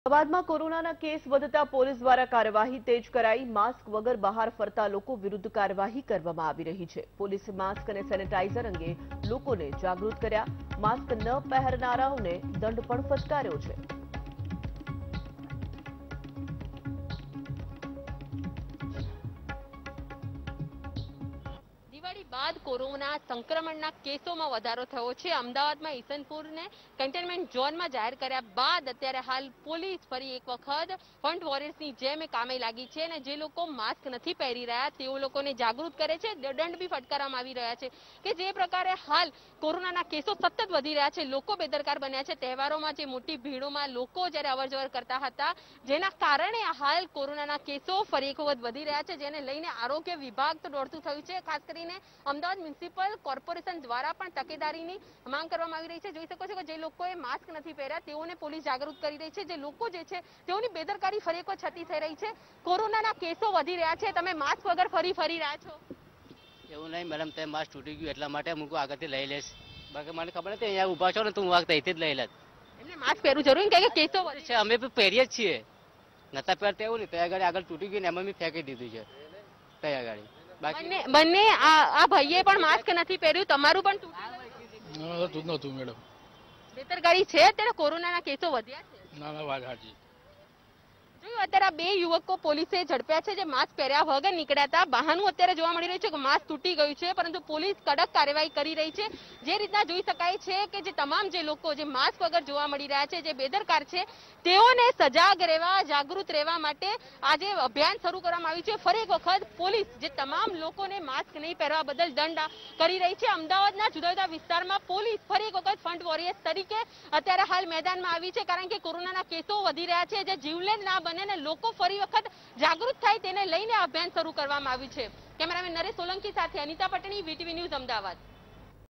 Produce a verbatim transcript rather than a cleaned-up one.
અમદાવાદમાં કોરોનાના કેસ વધતા પોલીસ દ્વારા કાર્યવાહી તેજ કરાઈ। માસ્ક વગર બહાર ફરતા લોકો વિરુદ્ધ કાર્યવાહી કરવામાં આવી રહી છે। પોલીસે માસ્ક અને સેનેટાઇઝર અંગે લોકોને જાગૃત કર્યા। માસ્ક ન પહેરનારાઓને દંડ પણ ફટકાર્યો છે। દિવાળી બાદ કોરોના સંક્રમણના કેસોમાં વધારો થયો છે। અમદાવાદમાં ઈસનપુરને કન્ટેનમેન્ટ ઝોનમાં જાહેર કર્યા બાદ અત્યારે હાલ પોલીસ ફરી એક વખત ફ્રન્ટ વોરિયર્સની જેમ કામે લાગી છે અને જે લોકો માસ્ક નથી પહેરી રહ્યા તેઓ લોકોને જાગૃત કરે છે, દંડ બી ફટકારવામાં આવી રહ્યા છે કે જે પ્રકારે હાલ કોરોનાના કેસો સતત વધી રહ્યા છે, લોકો બેદરકાર બન્યા છે। તહેવારોમાં જે મોટી ભીડોમાં લોકો જ્યારે અવરજવર કરતા હતા જેના કારણે હાલ કોરોનાના કેસો ફરી એક વખત વધી રહ્યા છે, જેને લઈને આરોગ્ય વિભાગ તો દોડતું થયું છે। ખાસ કરીને અમદાવાદ મ્યુનિસિપલ કોર્પોરેશન દ્વારા પણ તકેદારીની માંગ કરવામાં આવી રહી છે। જોઈ શકો છો કે જે લોકોએ માસ્ક નથી પહેર્યા તેઓને પોલીસ જાગૃત કરી રહી છે। જે લોકો જે છે તેઓની બેદરકારી ફરી એક છતી થઈ રહી છે। કોરોનાના કેસો વધી રહ્યા છે, તમે માસ્ક વગર ફરી ફરી રહ્યા છો? એવું નહીં મેડમ, તે માસ્ક તૂટી ગયું એટલા માટે હું આગળથી લઈ લઈશ, બાકી મને ખબર નથી અહીંયા ઉભા છો ને તો હું વાગ અહીંથી જ લઈ લઈશ। એમને માસ્ક પહેરવું જરૂરી કે કેસો વધે છે, અમે પણ પહેરીએ જ છીએ, નતા પહેરતા એવું નહીં, ત્યાં આગળ આગળ તૂટી ગયું ને એમાં મેં ફેંકી દીધું છે ત્યાં આગળ। બંને બંને આ ભાઈએ પણ માસ્ક નથી પહેર્યું, તમારું પણ તૂટી નહોતું મેડમ। બેદરકારી છે, અત્યારે કોરોનાના કેસો વધ્યા છે। ના ના વાત સાચી। જોયું અત્યારે આ બે યુવકો પોલીસે ઝડપ્યા છે જે માસ્ક પહેર્યા વગર નીકળ્યા હતા। બહાનું અત્યારે જોવા મળી રહ્યું છે કે માસ્ક તૂટી ગયું છે, પરંતુ પોલીસ કડક કાર્યવાહી કરી રહી છે। જે રીતના જોઈ શકાય છે કે જે તમામ જે લોકો જે માસ્ક વગર જોવા મળી રહ્યા છે, જે બેદરકાર છે, તેઓને સજાગ રહેવા, જાગૃત રહેવા માટે આજે અભિયાન શરૂ કરવામાં આવ્યું છે। ફરી એક વખત પોલીસ જે તમામ લોકોને માસ્ક નહીં પહેરવા બદલ દંડ કરી રહી છે। અમદાવાદના જુદા જુદા વિસ્તારમાં પોલીસ ફરી એક વખત ફ્રન્ટ વોરિયર્સ તરીકે અત્યારે હાલ મેદાનમાં આવી છે, કારણ કે કોરોનાના કેસો વધી રહ્યા છે, જે જીવલેણ ના બને ને લોકો ફરી વખત જાગૃત થાય તેને લઈને અભિયાન શરૂ કરવામાં આવ્યું છે। કેમેરામેન નરેશ સોલંકી સાથે અનિતા પટણી, વીટીવી ન્યૂઝ, અમદાવાદ।